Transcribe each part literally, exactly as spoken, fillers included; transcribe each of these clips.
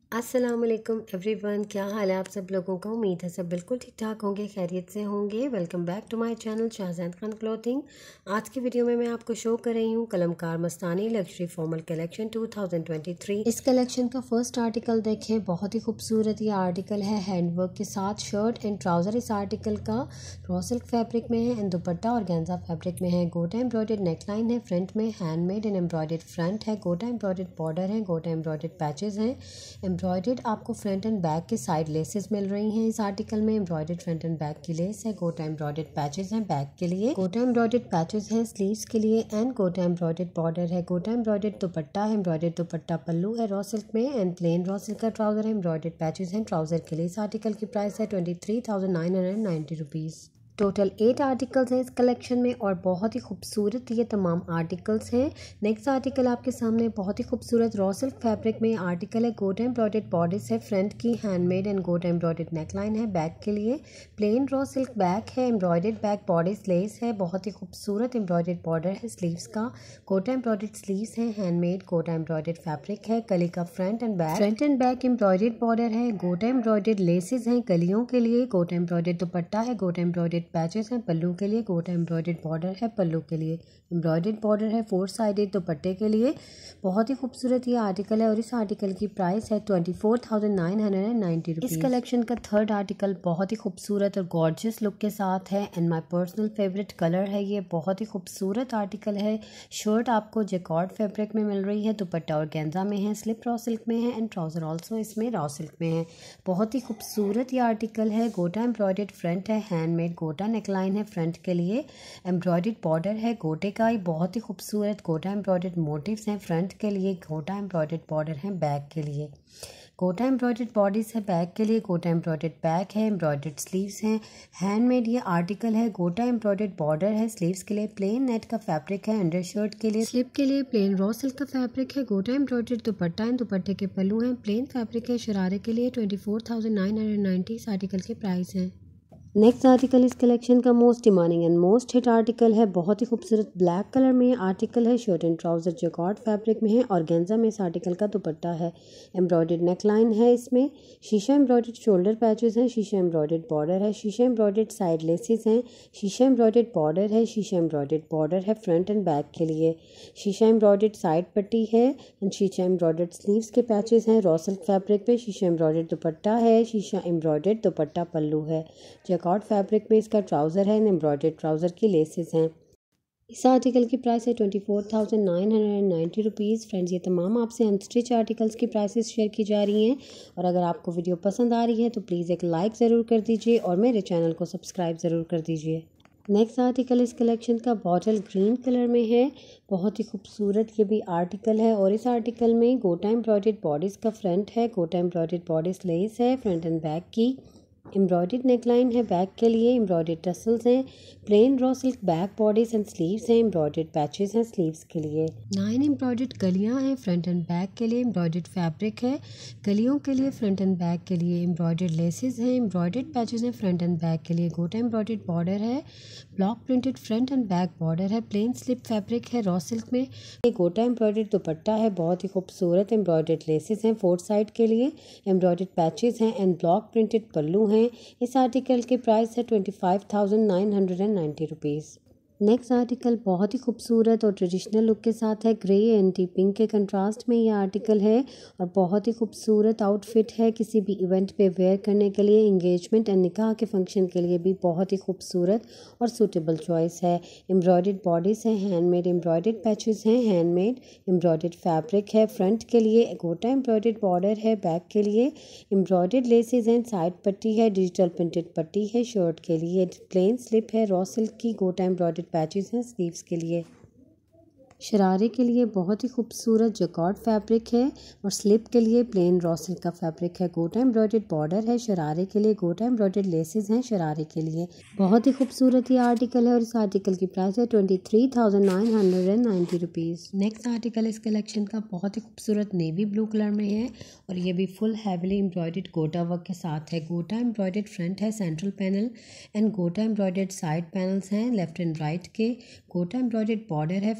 अस्सलाम वालेकुम एवरीवन, क्या हाल है आप सब लोगों का। उम्मीद है सब बिल्कुल ठीक ठाक होंगे, खैरियत से होंगे। Welcome back to my channel Shahzad Khan clothing. आज की वीडियो में मैं आपको शो कर रही हूँ Kalamkar Mastani luxury formal collection two thousand twenty three. इस कलेक्शन का फर्स्ट आर्टिकल देखें, बहुत ही खूबसूरत ये आर्टिकल है। हैंडवर्क के साथ शर्ट एंड ट्राउज़र इस आर्टिकल का रॉ सिल्क फैब्रिक में है एंड दुपट्टा और गेंजा फैब्रिक में है। गोटा एम्ब्रॉयडर्ड नेकलाइन है, फ्रंट में हैंडमेड एंड एम्ब्रॉयडर्ड फ्रंट है। गोटा एम्ब्रॉयडर्ड बॉर्डर है, गोटा एम्ब्रॉयडर्ड पैचेस हैं। एम्ब्रॉयडर्ड आपको फ्रंट एंड बैक के साइड लेसेस मिल रही हैं इस आर्टिकल में। एम्ब्रॉयडर्ड फ्रंट एंड बैक की लेस है। गोटा एम्ब्रॉयडर्ड पैचेस हैं बैक के लिए। गोटा एम्ब्रॉयडर्ड पैचेस हैं स्लीव्स के लिए एंड गोटा एम्ब्रॉयडर्ड बॉर्डर है। गोटा एम्ब्रॉयडर्ड दुपट्टा है, एम्ब्रॉयडर्ड दुपट्टा पल्लू है रॉ सिल्क में एंड प्लेन रॉ सिल्क का ट्राउजर है। एम्ब्रॉयडर्ड पैचेस हैं ट्राउजर के लिए। इस आर्टिकल की प्राइस है twenty three thousand nine hundred ninety rupees. Total eight articles हैं इस कलेक्शन में और बहुत ही खूबसूरत ये तमाम आर्टिकल्स हैं। नेक्स्ट आर्टिकल आपके सामने बहुत ही खूबसूरत रॉ सिल्क फैब्रिक में आर्टिकल है। गोटा एम्ब्रॉयडर्ड बॉर्डर्स है, फ्रंट की handmade and gota embroidered neckline है। बैक के लिए प्लेन रॉ सिल्क बैक है, एम्ब्रॉयडर्ड बैक बॉर्डर्स लेस है। बहुत ही खूबसूरत एम्ब्रॉयडर्ड बॉर्डर है स्लीव्स का। गोटा एम्ब्रॉयडर्ड स्लीव्स है, हैंडमेड गोटा एम्ब्रॉयडर्ड फैब्रिक है। कली का front and back, front and back embroidered border है। गोटा एम्ब्रॉयडर्ड लेसेस हैं कलियों के लिए। गोटा एम्ब्रॉयडर्ड दुपट्टा है, गोटा एम्ब्रॉयडर्ड पैचेस हैं पल्लू के लिए। गोटा एम्ब्रॉयडर्ड बॉर्डर है पल्लू के लिए। एम्ब्रॉयडर्ड बॉर्डर है फोर साइडेड दुपट्टे के लिए। बहुत ही खूबसूरत ये आर्टिकल है और इस आर्टिकल की प्राइस है twenty four thousand nine hundred and ninety rupees. इस कलेक्शन का थर्ड आर्टिकल बहुत ही खूबसूरत और गॉर्जियस लुक के साथ है and my personal favourite colour है ये। बहुत ही खूबसूरत आर्टिकल है। शर्ट आपको जैकॉर्ड फैब्रिक में मिल रही है, दुपट्टा और गेंजा में है, स्लिप रॉ सिल्क में है एंड ट्राउजर ऑल्सो इसमें रॉ सिल्क में है। बहुत ही खूबसूरत ये आर्टिकल है। गोटा एम्ब्रॉयडर्ड फ्रंट है, हैंडमेड गोटा नेकलाइन है फ्रंट के लिए। एम्ब्रॉयडर्ड बॉर्डर है गोटे का ही। बहुत ही खूबसूरत गोटा एम्ब्रॉयडर्ड मोटिव्स हैं फ्रंट के लिए। गोटा एम्ब्रॉयडर्ड बॉर्डर है बैक के लिए। गोटा एम्ब्रॉयडर्ड बॉडीज है बैक के लिए। गोटा एम्ब्रॉयडर्ड बैक है, एम्ब्रॉयडर्ड स्लीव्स हैं। हैंडमेड ये आर्टिकल है। गोटा एम्ब्रॉयडर्ड बॉर्डर है स्लीव्स के लिए। प्लेन नेट का फैब्रिक है अंडर शर्ट के लिए। स्लिप के लिए प्लेन रॉ सिल्क का फैब्रिक है। गोटा एम्ब्रॉयडर्ड दुपट्टा एंड दुपट्टे के पल्लू हैं। प्लेन फैब्रिक है शरारे के लिए। Twenty four thousand nine hundred ninety इस आर्टिकल के प्राइस हैं। नेक्स्ट आर्टिकल इस कलेक्शन का most demanding and most hit article है। बहुत ही खूबसूरत ब्लैक कलर में आर्टिकल है। Shirt and trouser jacquard fabric में है और गेंजा में इस आर्टिकल का दुपट्टा है। एम्ब्रॉयडर्ड नेकलाइन है इसमें। शीशा एम्ब्रॉयडर्ड शोल्डर पैचेस हैं। शीशा एम्ब्रॉयडर्ड बॉर्डर है। शीशा एम्ब्रॉयडर्ड साइड लेसेस हैं। शीशा एम्ब्रॉयडर्ड बॉर्डर है। शीशा एम्ब्रॉयडर्ड बॉर्डर है फ्रंट एंड बैक के लिए। शीशा एम्ब्रॉयडर्ड साइड पट्टी है एंड शीशा एम्ब्रॉयडर्ड स्लीव्स के पैचेस हैं रॉ सिल्क फैब्रिक पे। शीशा एम्ब्रॉयडर्ड दुपट्टा है। शीशा एम्ब्रॉयडर्ड दुपट्टा पल्लू है। जैकॉर्ड फैब्रिक में इसका ट्राउज़र है एंड एम्ब्रॉयडर्ड ट्राउज़र की लेसेस हैं। इस आर्टिकल की प्राइस है twenty four thousand nine hundred ninety rupees. Friends, ये तमाम आपसे अनस्टिच आर्टिकल्स की प्राइसेस शेयर की जा रही हैं और अगर आपको वीडियो पसंद आ रही है तो प्लीज़ एक लाइक ज़रूर कर दीजिए और मेरे चैनल को सब्सक्राइब ज़रूर कर दीजिए। नेक्स्ट आर्टिकल इस कलेक्शन का बॉटल ग्रीन कलर में है। बहुत ही खूबसूरत ये भी आर्टिकल है और इस आर्टिकल में गोटा एम्ब्रॉयडर्ड बॉडीज़ का फ्रंट है। गोटा एम्ब्रॉयडर्ड बॉडीज़ लेस है फ्रंट एंड बैक की। एम्ब्रॉयडर्ड नेकलाइन है बैक के लिए। एम्ब्रॉयडर्ड टसल्स हैं। Plain raw silk back bodies and sleeves हैं। एम्ब्रॉयडर्ड पैचेस हैं स्लीव्स के लिए। नाइन एम्ब्रॉयडर्ड कलियां हैं फ्रंट एंड बैक के लिए। एम्ब्रॉयडर्ड फैब्रिक है कलियों के लिए फ्रंट एंड बैक के लिए। एम्ब्रॉयडर्ड लेसेस हैं। एम्ब्रॉयडर्ड पैचेस हैं फ्रंट एंड बैक के लिए। गोटा एम्ब्रॉयडर्ड बॉर्डर है। Block printed front and back border है। प्लेन स्लिप फैब्रिक है रॉ सिल्क में। ये गोटा एम्ब्रॉयडर्ड दुपट्टा है। बहुत ही खूबसूरत एम्ब्रॉयडर्ड लेसेस हैं फोर साइड के लिए। एम्ब्रॉयडर्ड पैचेस हैं एंड ब्लॉक प्रिंटेड पल्लू हैं। इस आर्टिकल की प्राइस है twenty five thousand nine hundred and ninety rupees. Next article बहुत ही खूबसूरत और ट्रेडिशनल लुक के साथ है। ग्रे एंड पिंक के कंट्रास्ट में ये आर्टिकल है और बहुत ही खूबसूरत आउटफिट है किसी भी इवेंट पे वेयर करने के लिए। एंगेजमेंट एंड निकाह के फंक्शन के लिए भी बहुत ही खूबसूरत और सूटेबल चॉइस है। एम्ब्रॉयडर्ड बॉडीज़ हैं, हैंडमेड एम्ब्रॉयडर्ड पैचेस हैं, हैंडमेड एम्ब्रॉयडर्ड फैब्रिक है फ्रंट के लिए। गोटा एम्ब्रॉयडर्ड बॉर्डर है बैक के लिए। एम्ब्रॉयडर्ड लेसेस हैं। साइड पट्टी है, डिजिटल प्रिंटेड पट्टी है शर्ट के लिए। प्लेन स्लिप है रॉ सिल्क की। गोटा एम्ब्रॉयडर्ड पैचेस हैं स्लीव्स के लिए। शरारे के लिए बहुत ही खूबसूरत जैकॉर्ड फैब्रिक है और स्लिप के लिए प्लेन रॉ सिल्क का फैब्रिक है। गोटा एम्ब्रॉयडर्ड बॉर्डर है शरारे के लिए। गोटा एम्ब्रॉयडर्ड लेसेस हैं शरारे के लिए। बहुत ही खूबसूरत ये आर्टिकल है और इस आर्टिकल की प्राइस है twenty three thousand nine hundred and ninety rupees. Next article इस कलेक्शन का बहुत ही खूबसूरत नेवी ब्लू कलर में है और ये भी full heavily embroidered gota work के साथ है। गोटा एम्ब्रॉयडर्ड फ्रंट है central panel and gota embroidered side panels हैं लेफ्ट एंड राइट के। गोटा एम्ब्रॉयडर्ड बॉर्डर है front back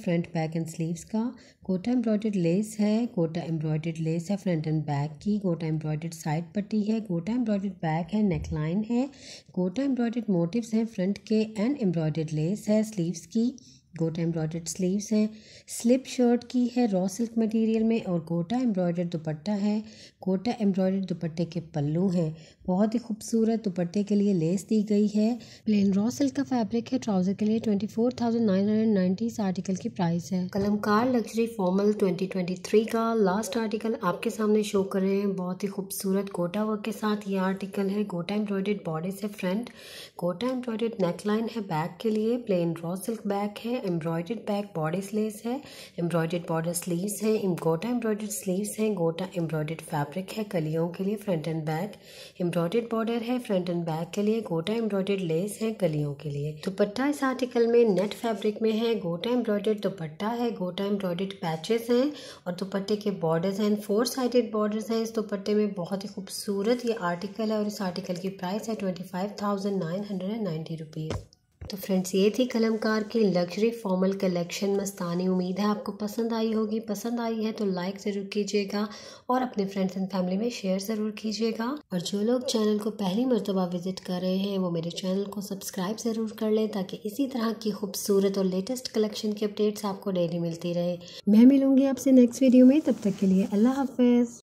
back and sleeves का। गोटा एम्ब्रॉयडर्ड लेस है, गोटा एम्ब्रॉयडर्ड लेस है फ्रंट एंड बैक की, गोटा एम्ब्रॉयडर्ड साइड पट्टी है, गोटा एम्ब्रॉयडर्ड बैक है, नेकलाइन है, गोटा एम्ब्रॉयडर्ड मोटिव्स हैं फ्रंट के एंड एम्ब्रॉयडर्ड लेस है स्लीव्स की, गोटा एम्ब्रॉयडर्ड स्लीव्स हैं, स्लिप शर्ट की है रॉ सिल्क मटेरियल में और गोटा एम्ब्रॉयडर्ड दुपट्टा है, गोटा एम्ब्रॉयडर्ड दुपट्टे के पल्लू हैं। बहुत ही खूबसूरत दुपट्टे के लिए लेस दी गई है। प्लेन रॉ सिल्क का फैब्रिक है। ट्राउजर के लिए twenty four thousand nine hundred ninety इस आर्टिकल की प्राइस है। Kalamkar luxury formal twenty twenty three का लास्ट आर्टिकल आपके सामने शो कर रहे हैं। बहुत ही खूबसूरत गोटा वर्क के साथ ये आर्टिकल है। गोटा एम्ब्रॉयडर्ड बॉर्डर्स है फ्रंट, गोटा एम्ब्रॉयडर्ड नेकलाइन है बैक के लिए, प्लेन रॉ सिल्क बैक है, एम्ब्रॉयडर्ड बैक बॉर्डर्स लेस है, एम्ब्रॉयडर्ड बॉर्डर स्लीव्स है, गोटा एम्ब्रॉयडर्ड स्लीव्स हैं, गोटा एम्ब्रॉयडर्ड फैब्रिक है कलियों के लिए front and back, embroidered border है फ्रंट एंड बैक के लिए, गोटा एम्ब्रॉयडर्ड लेस है कलियों के लिए। दुपट्टा इस आर्टिकल में नेट फैब्रिक में है, गोटा एम्ब्रॉयडर्ड दुपट्टा है, गोटा एम्ब्रॉयडर्ड पैचेस हैं और दुपट्टे के बॉर्डर्स हैं, फोर साइडेड बॉर्डर्स हैं इस दुपट्टे में। बहुत ही खूबसूरत ये आर्टिकल है और इस आर्टिकल की प्राइस है twenty five thousand nine hundred and ninety rupees. तो फ्रेंड्स ये थी कलमकार की लग्जरी फॉर्मल कलेक्शन मस्तानी। उम्मीद है आपको पसंद आई होगी। पसंद आई है तो लाइक ज़रूर कीजिएगा और अपने फ्रेंड्स एंड फैमिली में शेयर ज़रूर कीजिएगा। और जो लोग चैनल को पहली मर्तबा विजिट कर रहे हैं वो मेरे चैनल को सब्सक्राइब ज़रूर कर लें ताकि इसी तरह की खूबसूरत और लेटेस्ट कलेक्शन की अपडेट्स आपको डेली मिलती रहे। मैं मिलूँगी आपसे नेक्स्ट वीडियो में, तब तक के लिए अल्लाह हाफिज़।